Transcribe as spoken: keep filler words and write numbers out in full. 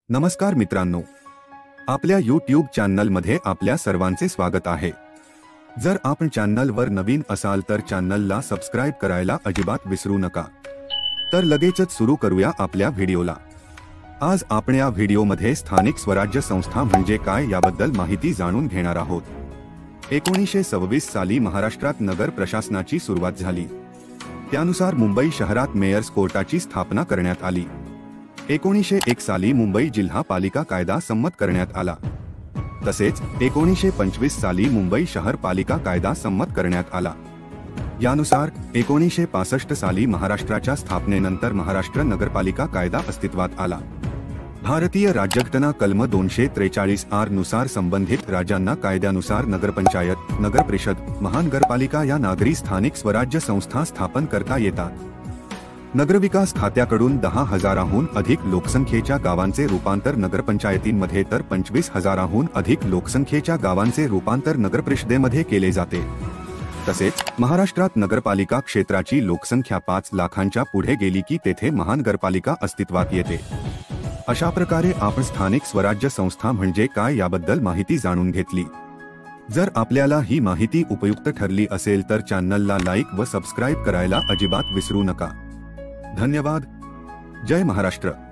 नमस्कार मित्रांनो, आपल्या यूट्यूब चॅनलमध्ये आपल्या सर्वांचे स्वागत आहे। जर आपण चॅनलवर नवीन असाल तर चॅनलला सबस्क्राइब करायला अजिबात विसरू नका। तर लगेचच सुरू करूया आपल्या व्हिडिओला। आज आपण या व्हिडिओमध्ये स्थानिक स्वराज्य संस्था म्हणजे काय याबद्दल माहिती जाणून घेणार आहोत। एकोणीसशे सव्वीस साली महाराष्ट्रात नगर प्रशासनाची सुरुवात झाली। त्यानुसार मुंबई शहरात मेयर्स कोर्टाची स्थापना करण्यात आली। एकोणीसशे एक साली मुंबई जिल्हा पालिका कायदा संमत करण्यात आला। तसेच एकोणीसशे पंचवीस साली मुंबई शहर पालिका कायदा संमत करण्यात आला। यानुसार एकोणीसशे पासष्ट साली महाराष्ट्राच्या स्थापनेनंतर महाराष्ट्र नगरपालिका कायदा अस्तित्वात आला। भारतीय राज्यघटना कलम दोनशे त्रेचाळीस आर नुसार संबंधित राज्यांना कायद्यानुसार नगरपंचायत, नगरपरिषद, महानगरपालिका या नागरी स्थानिक स्वराज्य संस्था स्थापन करता येतात। नगरविकास खात्याकडून दहा हजाराहून अधिक लोकसंख्येच्या गावांचे रूपांतर नगरपंचायतींमध्ये तर पंचवीस हजाराहून अधिक लोकसंख्येच्या गावांचे रूपांतर नगरपरिषदेमध्ये केले जाते। तसेच महाराष्ट्रात नगरपालिका क्षेत्राची लोकसंख्या पाच लाखांच्या पुढे गेली की तेथे महानगरपालिका अस्तित्वात येते। अशा प्रकारे आपण स्थानिक स्वराज्य संस्था म्हणजे काय याबद्दल माहिती जाणून घेतली। जर आपल्याला ही माहिती उपयुक्त ठरली असेल तर चॅनलला लाईक व सबस्क्राइब करायला अजिबात विसरू नका। धन्यवाद। जय महाराष्ट्र।